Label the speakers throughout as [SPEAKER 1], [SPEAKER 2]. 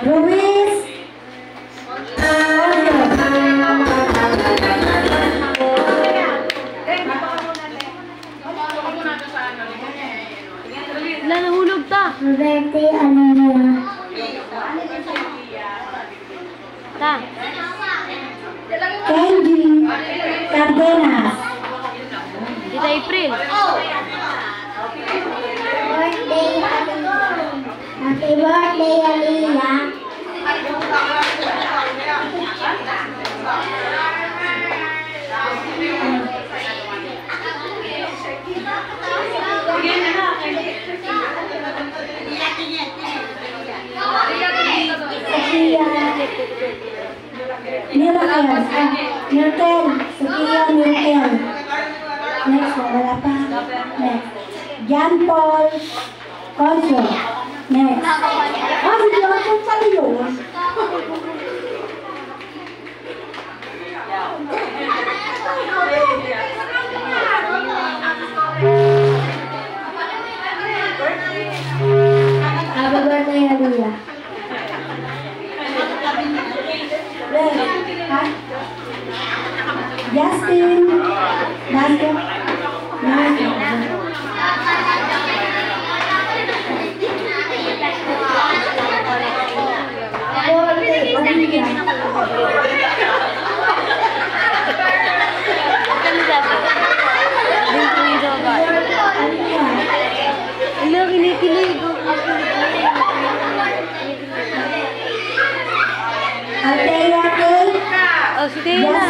[SPEAKER 1] Ruiz.
[SPEAKER 2] Wala, nahulog ta.
[SPEAKER 1] Roberto Alina.
[SPEAKER 2] Ta.
[SPEAKER 1] Kenji Cardenas.
[SPEAKER 2] Tita April.
[SPEAKER 1] Birthday Alina. Happy birthday Alina. Milton, Sophia Milton. Next, wala pa. Next. John Paul Conso. Next. Ah, si John Paul pala yun. Happy birthday, Aliyah. Justin, Basket,
[SPEAKER 2] Oh, si Dela.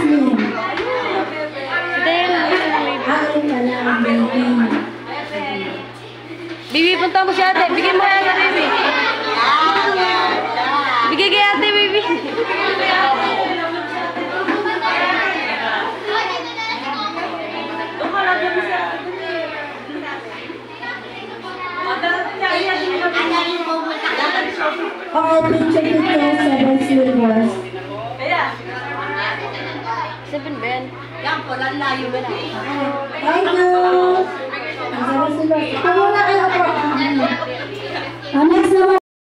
[SPEAKER 2] Si Dela. Bibi, punta mo si ate. Bigyan mo kaya ate, Bibi. Bigay kay ate, Bibi. Seven ba yan?
[SPEAKER 3] Yan po, lalayo ba na?
[SPEAKER 1] Thank you. Ito muna kayo po. Next naman.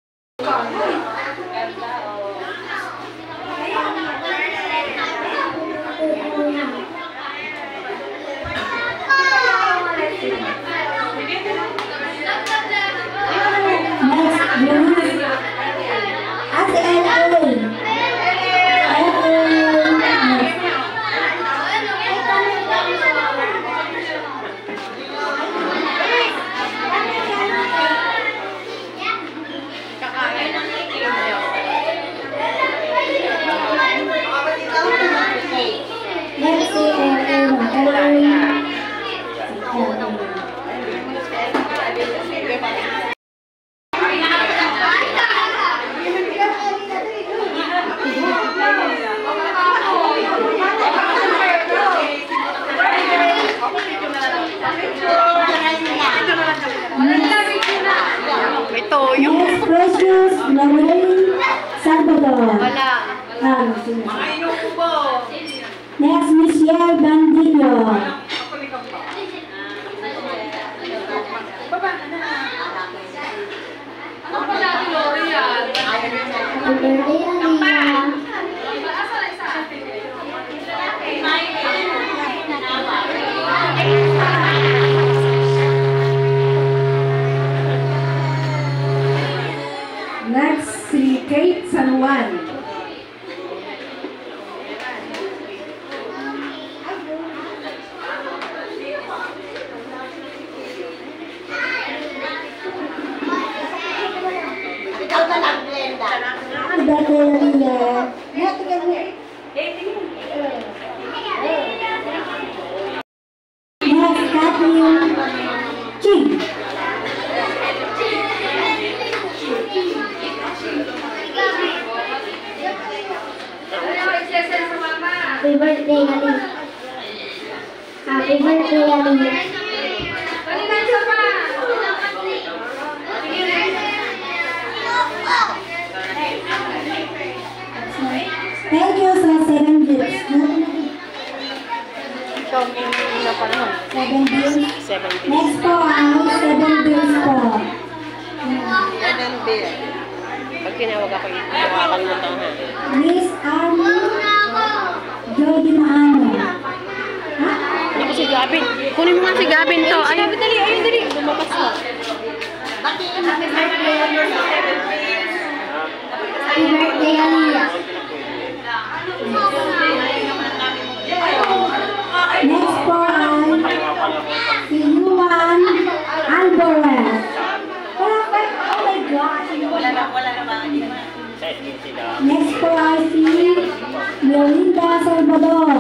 [SPEAKER 1] Next, Michelle Bandillo.
[SPEAKER 4] Next, si Kate San Juan.
[SPEAKER 1] Happy birthday, Ali. Happy birthday, Ali. Thank you sa 7 gifts. 7 bills. Next po ang 7 bills po.
[SPEAKER 3] 7 bills.
[SPEAKER 2] tinawag ako yun. Nakakalimutan ha.
[SPEAKER 1] Miss Army Jody Maano. Ha?
[SPEAKER 2] Hindi ko si Gabin. Kunin mo nga si Gabin to. Ay, Gabin, dali. Ayun, dali. Lumapas mo.
[SPEAKER 1] Happy birthday, Aliyah. Next po ay si Yuan Alvarez. Oh my God! Next po ay si Melinda Salvador.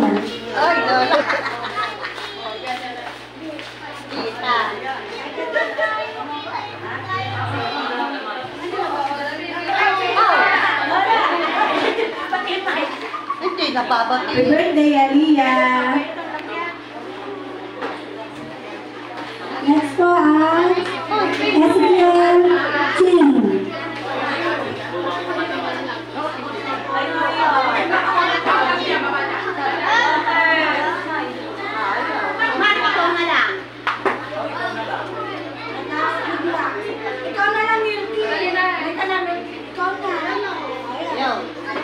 [SPEAKER 4] Happy birthday, Aliyah.
[SPEAKER 1] Next po ay Ezekiel Chin. Ikaw na lang yung ikaw na.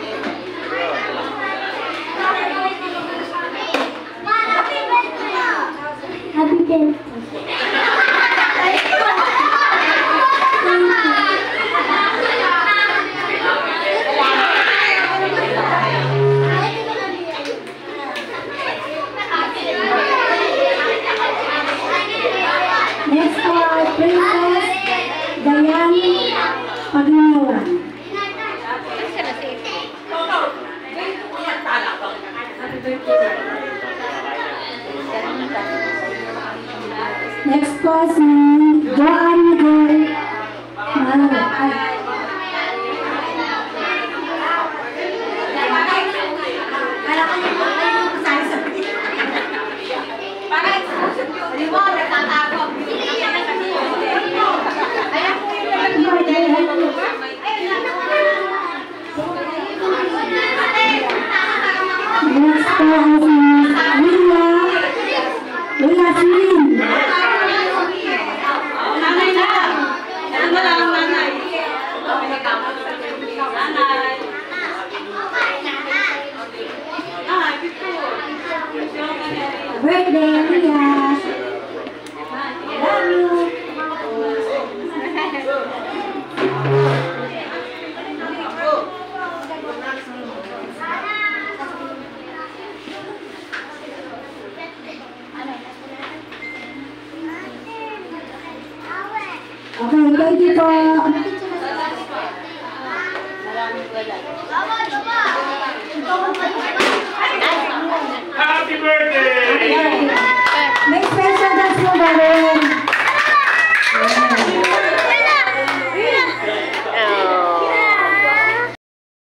[SPEAKER 1] Happy birthday. Next are Princess Diane Paginawan. Next po si Joan Miguel Next po si Willa Silin. Birthday, Aliyah. Love you. Okay, thank you po.